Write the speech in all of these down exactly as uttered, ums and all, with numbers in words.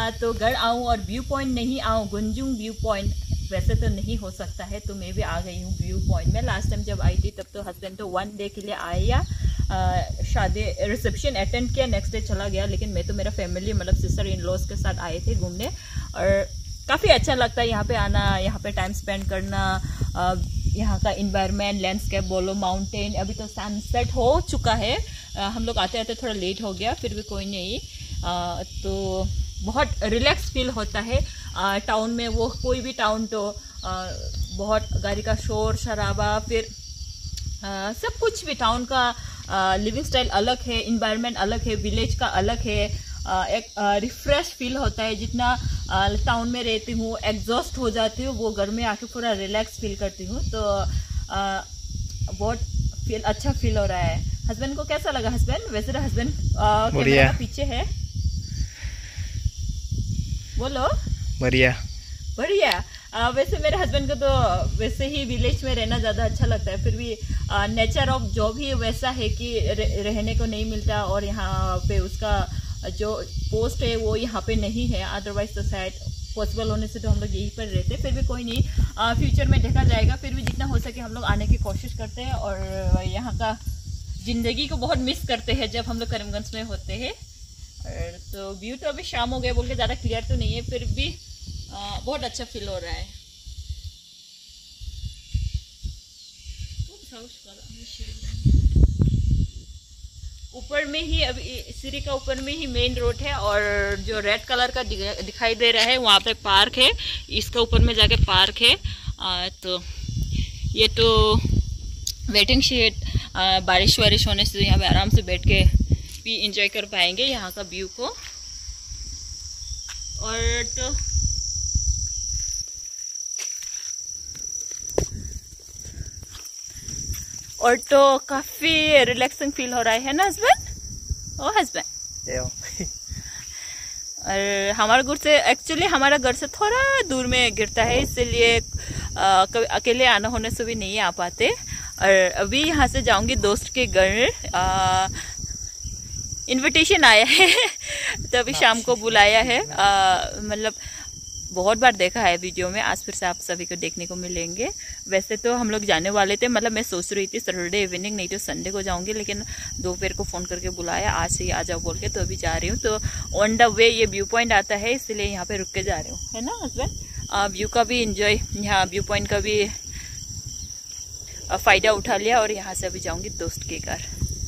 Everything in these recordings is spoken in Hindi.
तो घर आऊँ और व्यू पॉइंट नहीं आऊँ, गुंजूं व्यू पॉइंट, वैसे तो नहीं हो सकता है। तो मैं भी आ गई हूँ व्यू पॉइंट में। लास्ट टाइम जब आई थी तब तो हस्बैंड तो वन डे के लिए आया, शादी रिसेप्शन अटेंड किया, नेक्स्ट डे चला गया। लेकिन मैं तो मेरा फैमिली मतलब सिस्टर इन लॉज के साथ आए थे घूमने, और काफ़ी अच्छा लगता है यहाँ पे आना, यहाँ पे टाइम स्पेंड करना, यहाँ का इन्वायरमेंट, लैंडस्केप बोलो, माउंटेन। अभी तो सनसेट हो चुका है, हम लोग आते आते थोड़ा लेट हो गया, फिर भी कोई नहीं। आ, तो बहुत रिलैक्स फील होता है टाउन में। वो कोई भी टाउन तो आ, बहुत गाड़ी का शोर शराबा, फिर आ, सब कुछ भी टाउन का लिविंग स्टाइल अलग है, इन्वायरमेंट अलग है, विलेज का अलग है। आ, एक रिफ्रेश फील होता है। जितना टाउन में रहती हूँ एग्जॉस्ट हो जाती हूँ, वो घर में आके पूरा रिलैक्स फील करती हूँ। तो आ, बहुत फील अच्छा फील हो रहा है। हस्बैंड को कैसा लगा? हस्बैंड वैसे तो हस्बैंड कैमरा का पीछे है, बोलो। बढ़िया बढ़िया। आ, वैसे मेरे हस्बैंड को तो वैसे ही विलेज में रहना ज़्यादा अच्छा लगता है। फिर भी नेचर ऑफ जॉब ही वैसा है कि रह, रहने को नहीं मिलता, और यहाँ पे उसका जो पोस्ट है वो यहाँ पे नहीं है। अदरवाइज तो शायद पॉसिबल होने से तो हम लोग यहीं पर रहते। फिर भी कोई नहीं, आ, फ्यूचर में देखा जाएगा। फिर भी जितना हो सके हम लोग आने की कोशिश करते हैं, और यहाँ का ज़िंदगी को बहुत मिस करते हैं जब हम लोग करीमगंज में होते हैं। और तो व्यू तो अभी शाम हो गया बोल के ज़्यादा क्लियर तो नहीं है, फिर भी आ, बहुत अच्छा फील हो रहा है। ऊपर में ही अभी सीढ़ी का ऊपर में ही मेन रोड है, और जो रेड कलर का दिखाई दे रहा है वहाँ पे पार्क है। इसका ऊपर में जाके पार्क है। आ, तो ये तो वेटिंग शेड, बारिश वारिश होने से यहाँ पे आराम से बैठ के भी इंजॉय कर पाएंगे यहाँ का व्यू को। और तो और तो काफी रिलैक्सिंग फील हो रहा है ना हस्बैंड? ओ हस्बैंड। और हमारा घर से एक्चुअली हमारा घर से थोड़ा दूर में गिरता है, इसलिए कभी अकेले आना होने से भी नहीं आ पाते। और अभी यहाँ से जाऊंगी दोस्त के घर, इनविटेशन आया है तो अभी शाम को बुलाया है। मतलब बहुत बार देखा है वीडियो में, आज फिर से आप सभी को देखने को मिलेंगे। वैसे तो हम लोग जाने वाले थे, मतलब मैं सोच रही थी सैटरडे इवनिंग नहीं तो संडे को जाऊंगी, लेकिन दोपहर को फ़ोन करके बुलाया आज से ही आ जाओ बोल के, तो अभी जा रही हूँ। तो ऑन द वे ये व्यू पॉइंट आता है, इसलिए यहाँ पे रुक के जा रही हूँ, है ना हस्बैंड? व्यू का भी इंजॉय, यहाँ व्यू पॉइंट का भी फ़ायदा उठा लिया, और यहाँ से अभी जाऊँगी दोस्त के घर।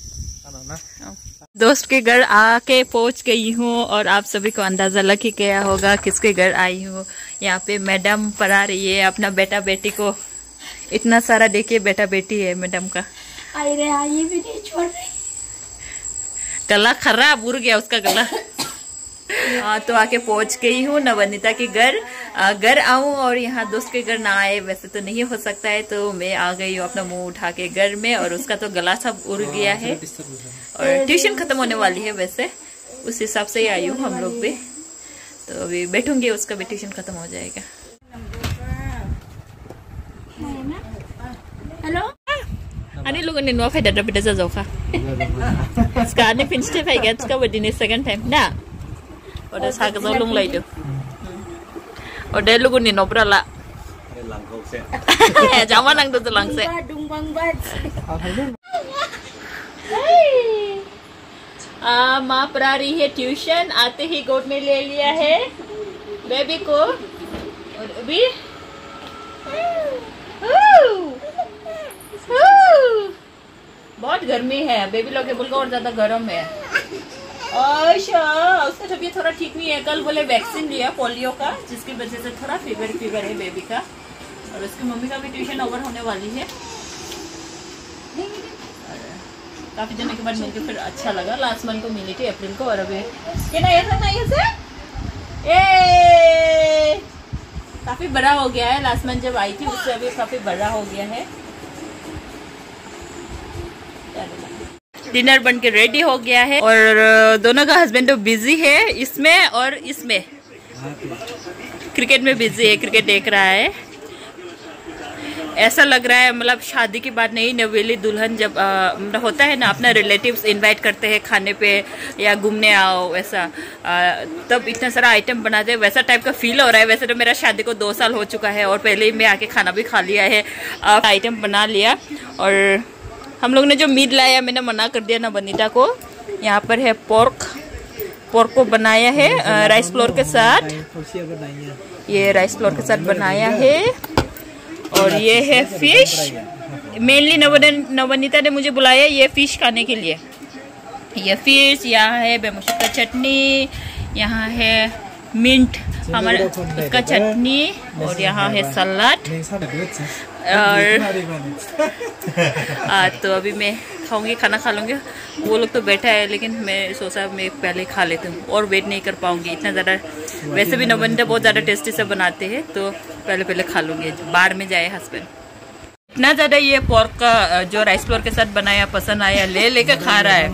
दोस्त के घर आके पहुंच गई हूँ, और आप सभी को अंदाजा लग ही गया होगा किसके घर आई हूँ। यहाँ पे मैडम पढ़ा रही है अपना बेटा बेटी को। इतना सारा देखिए बेटा बेटी है मैडम का। आई रे ये भी नहीं छोड़ रही, गला खराब उड़ गया उसका गला। हाँ तो आके पहुंच गई हूँ नवनीता के घर। घर आऊं और यहाँ दोस्त के घर ना आए वैसे तो नहीं हो सकता है, तो मैं आ गई हूँ अपना मुंह उठा के घर में, और उसका तो गला सब उड़ गया है, और ट्यूशन खत्म होने वाली है वैसे, उस हिसाब से ही आई हूँ हम लोग भी। तो अभी बैठूंगी, उसका भी ट्यूशन खत्म हो जाएगा। Hello Ani lu ni nuwa fai da dabi da zazzauka. Ska ni pinch te fai get ska wadi ni second time na. Oda sa ka zo lung lai do. Oda lu ni no bra la. Lang kau se. Jangan nang do lang se. dung bang bang आ माँ पढ़ा रही है ट्यूशन, आते ही गोद में ले लिया है बेबी को। और अभी बहुत गर्मी है, बेबी लोग के बुल्का और ज्यादा गर्म है। अच्छा उसका तबीयत थोड़ा ठीक नहीं है, कल बोले वैक्सीन लिया पोलियो का, जिसकी वजह से थोड़ा फीवर फीवर है बेबी का। और उसकी मम्मी का भी ट्यूशन ओवर होने वाली है। काफी दिनों के बाद मिलके फिर अच्छा लगा। लास्ट मंथ को मिली थी अप्रैल को, और अभी ये ना ऐसा ना ऐसे ए काफी बड़ा हो गया है। लास्ट मंथ जब आई थी उससे अभी काफी बड़ा हो गया है। डिनर बन के रेडी हो गया है, और दोनों का हस्बैंड तो बिजी है इसमें और इसमें, क्रिकेट में बिजी है, क्रिकेट देख रहा है। ऐसा लग रहा है मतलब शादी की बात नहीं, नवेली दुल्हन जब आ, होता है ना, अपना रिलेटिव्स इनवाइट करते हैं खाने पे या घूमने आओ ऐसा, आ, तब इतना सारा आइटम बनाते हैं, वैसा टाइप का फील हो रहा है। वैसे तो मेरा शादी को दो साल हो चुका है और पहले ही मैं आके खाना भी खा लिया है, आइटम बना लिया। और हम लोग ने जो मीट लाया मैंने मना कर दिया ना बनीता को। यहाँ पर है पोर्क, पोर्क को बनाया है राइस फ्लोर के साथ, ये राइस फ्लोर के साथ बनाया है। और ये है फिश, मेनली नवनीता ने मुझे बुलाया ये फिश खाने के लिए। ये फिश, यहाँ है बेमशक का चटनी, यहाँ है मिंट हमारा उसका चटनी, और यहाँ है सलाद। और आ, तो अभी मैं खाऊंगी, खाना खा लूँगी। वो लोग तो बैठा है लेकिन मैं सोचा मैं पहले खा लेती हूँ और वेट नहीं कर पाऊंगी इतना ज़्यादा। वैसे भी नवनीता बहुत ज़्यादा टेस्टी से बनाते हैं तो पहले पहले खा लूँगी, बाहर में जाए हस्बैंड। इतना ज़्यादा ये पोर्क का जो राइस फ्लोर के साथ बनाया पसंद आया, ले लेकर खा रहा है।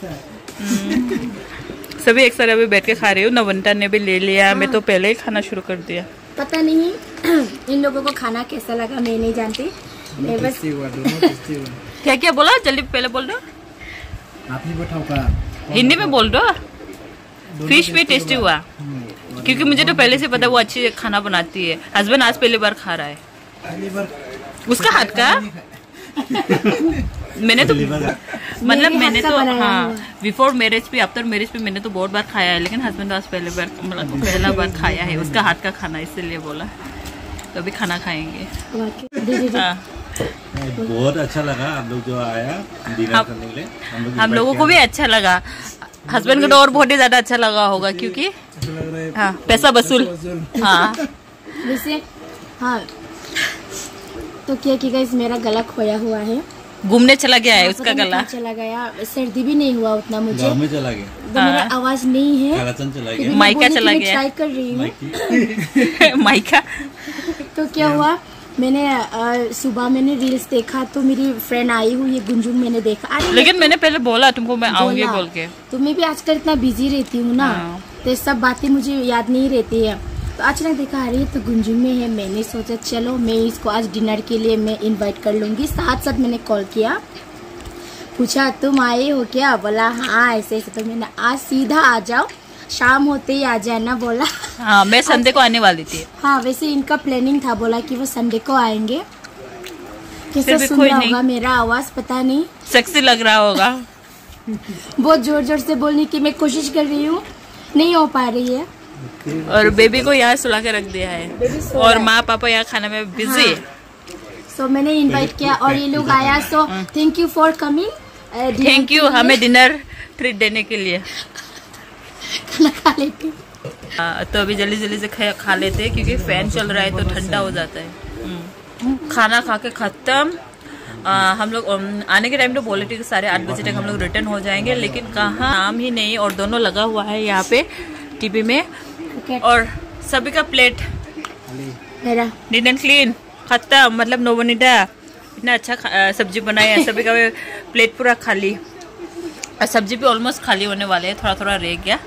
सभी एक साथ अभी बैठ के खा रही हूँ। नवनीता ने भी ले लिया, मैं तो पहले ही खाना शुरू कर दिया। पता नहीं इन लोगों को खाना कैसा लगा, मैं नहीं जानती। मैं बस क्या क्या बोला, जल्दी पहले बोल दो, आप ही बताओ का हिंदी में बोल दो। फिश भी टेस्टी हुआ क्योंकि मुझे तो पहले से पता वो अच्छी खाना बनाती है। हस्बैंड आज पहली बार खा रहा है पहली बार उसका हाथ का। मैंने तो मतलब मैंने तो हाँ बिफोर मैरिज पे, आफ्टर मैरिज पे मैंने तो बहुत बार खाया है, लेकिन हस्बैंड आज पहले बार मतलब पहला बार खाया है उसका हाथ का खाना, इसलिए बोला। तो अभी खाना खाएंगे। हाँ बहुत अच्छा लगा आप लोग जो आया डिनर करने के लिए। हम, लोग हम लोगों को भी अच्छा लगा, हस्बैंड को तो और बहुत ही ज्यादा अच्छा लगा होगा क्योंकि हाँ पैसा वसूल। हाँ वैसे हाँ तो क्या कि गाइस मेरा गला खोया हुआ है, घूमने चला गया है उसका गला, चला गया। सर्दी भी नहीं हुआ उतना मुझे, गाँव में चला गया तो मेरा आवाज नहीं है, कालाचन चला गया, माइका चला गया, ट्राई कर रही हूँ माइका। तो क्या हुआ, मैंने आ, सुबह मैंने रील्स देखा तो मेरी फ्रेंड आई हुई है गुंजुम, मैंने देखा। अरे लेकिन मैंने पहले बोला तुमको मैं आऊंगी बोल के। तो मैं भी आजकल इतना बिजी रहती हूँ ना, तो सब बातें मुझे याद नहीं रहती है। तो अचानक देखा अरे तो गुंजुम में है, मैंने सोचा चलो मैं इसको आज डिनर के लिए मैं इनवाइट कर लूंगी। साथ साथ मैंने कॉल किया, पूछा तुम आए हो क्या, बोला हाँ ऐसे ऐसे। तो मैंने आज सीधा आ जाओ, शाम होते ही आ जाना बोला। हाँ मैं संडे को आने वाली थी। हाँ वैसे इनका प्लानिंग था, बोला कि वो संडे को आएंगे। कैसा सुन रहा होगा मेरा आवाज पता नहीं, सेक्सी लग रहा होगा। बहुत जोर जोर से बोलने की मैं कोशिश कर रही हूँ, नहीं हो पा रही है। और बेबी को यहाँ सुला के रख दिया है और माँ पापा यहाँ खाने में बिजी है। सो मैंने इनवाइट किया और ये लोग आया, so thank you for coming. Thank you हमें डिनर ट्रीट देने के लिए। खाना खा लेते आ, तो अभी जल्दी जल्दी से खा, खा लेते हैं क्योंकि फैन चल रहा है तो ठंडा हो जाता है। खाना खा के खत्म। आ, हम लोग आने के टाइम तो बोले थे कि साढ़े आठ बजे तक हम लोग रिटर्न हो जाएंगे, लेकिन कहाँ नाम ही नहीं। और दोनों लगा हुआ है यहाँ पे टीवी में, और सभी का प्लेट मेरा नीट एंड क्लीन खत्म। मतलब नवनीता इतना अच्छा सब्जी बनाया है, सभी का प्लेट पूरा खाली, और सब्जी भी ऑलमोस्ट खाली होने वाले है, थोड़ा थोड़ा रह गया।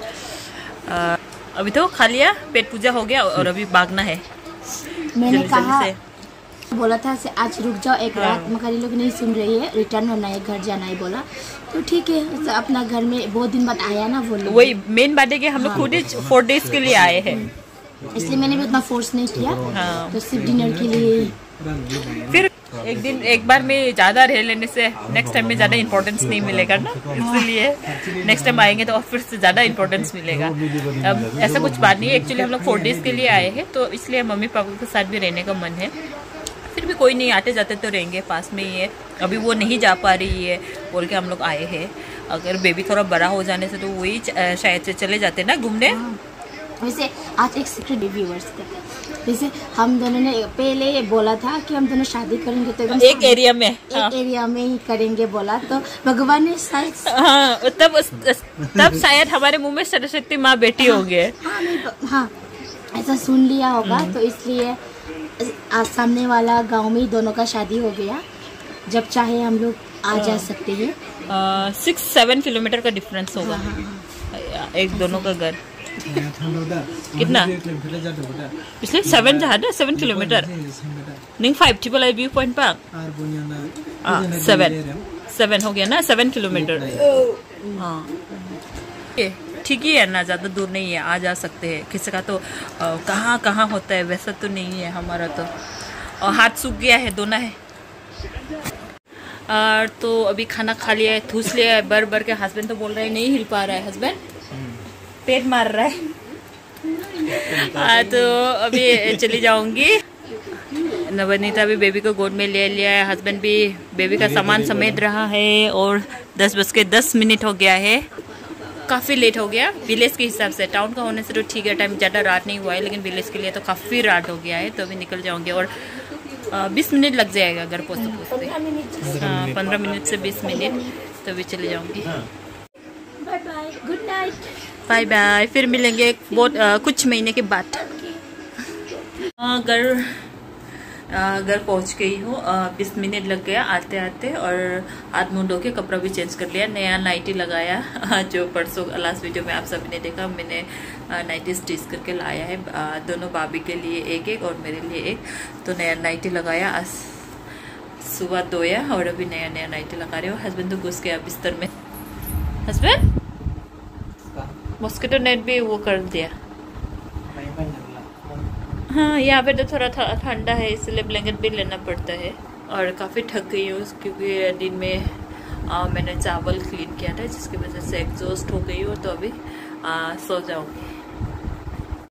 आ, अभी तो खा लिया, पेट पूजा हो गया और अभी भागना है। मैंने जल्दी कहा जल्दी से बोला था से आज रुक जाओ एक हाँ। रात, मगर ये लोग नहीं सुन रही है, रिटर्न होना है, घर जाना है बोला। तो ठीक है, अपना घर में बहुत दिन बाद आया ना वो लोग, वही मेन बात है कि हम लोग खुद ही फोर डेज के लिए आए हैं, इसलिए मैंने भी उतना फोर्स नहीं किया। हाँ। तो सिर्फ डिनर के लिए। फिर एक दिन एक बार में ज़्यादा रह लेने से नेक्स्ट टाइम में ज़्यादा इम्पोर्टेंस नहीं मिलेगा ना, इसलिए नेक्स्ट टाइम आएंगे तो फिर से ज़्यादा इम्पोर्टेंस मिलेगा। अब ऐसा कुछ बात नहीं है, एक्चुअली हम लोग फोर डेज के लिए आए हैं तो इसलिए मम्मी पापा के साथ भी रहने का मन है। फिर भी कोई नहीं, आते जाते तो रहेंगे, पास में ही है। अभी वो नहीं जा पा रही है बोल के हम लोग आए हैं। अगर बेबी थोड़ा बड़ा हो जाने से तो वही शायद से चले जाते ना घूमने। वैसे आज एक सीक्रेट व्यूअर्स का, जैसे हम दोनों ने पहले बोला था कि हम दोनों शादी करेंगे तो एकदम एक एरिया में, एक हाँ। एरिया में ही करेंगे बोला, तो भगवान ने शायद हाँ, तब तब शायद हमारे मुंह में सरस्वती माँ बेटी हो गए। हाँ, हाँ ऐसा सुन लिया होगा, तो इसलिए आज सामने वाला गांव में ही दोनों का शादी हो गया। जब चाहे हम लोग आ जा सकते हैं। सिक्स सेवन किलोमीटर का डिफरेंस होगा एक दोनों का घर। कितना पिछले सेवन जहाँ सेवन किलोमीटर नहीं five triple I view point park seven seven हो गया ना सेवन किलोमीटर। हाँ ठीक ही है ना, ज़्यादा दूर नहीं है, आ जा सकते हैं। किसी का तो कहाँ कहाँ होता है, वैसा तो नहीं है हमारा तो। और हाथ सूख गया है, दोना है। और तो अभी खाना खा लिया है, ठूस लिया है बर बर के। हस्बैंड तो बोल रहे हैं नहीं हिल पा रहा है, हस्बैंड पेट मार रहा है। आ, तो अभी चली जाऊंगी। नवनीता भी बेबी को गोद में ले लिया है, हस्बैंड भी बेबी का सामान समेट रहा है। और दस बज के दस मिनट हो गया है, काफ़ी लेट हो गया विलेज के हिसाब से। टाउन का होने से तो ठीक है, टाइम ज़्यादा रात नहीं हुआ है, लेकिन विलेज के लिए तो काफ़ी रात हो गया है। तो अभी निकल जाऊंगी और बीस मिनट लग जाएगा घर पहुँचते पहुँचते। हाँ पंद्रह मिनट से बीस मिनट, तो अभी चले जाऊंगी। Bye bye, good night, bye bye, फिर मिलेंगे बहुत आ, कुछ महीने के बाद। घर घर पहुंच गई हूँ, बीस मिनट लग गया आते आते। और हाथ मुंह धो के कपड़ा भी चेंज कर लिया, नया नाइटी लगाया। जो परसों लास्ट वीडियो में आप सभी ने देखा, मैंने नाइटी स्टिच करके लाया है, दोनों भाभी के लिए एक एक और मेरे लिए एक। तो नया नाइटी लगाया, आज सुबह धोया और अभी नया नया नाइटी लगा रहे हो। हस्बैंड तो घुस गया बिस्तर में। हस्बैंड मॉस्किटो नेट भी वो कर दिया। हाँ यहाँ पे तो थोड़ा ठंडा है, इसलिए ब्लैंकेट भी लेना पड़ता है। और काफ़ी थक गई हूँ क्योंकि दिन में आ, मैंने चावल क्लीन किया था, जिसकी वजह से एग्जॉस्ट हो गई हूँ। तो अभी आ, सो जाऊँगी।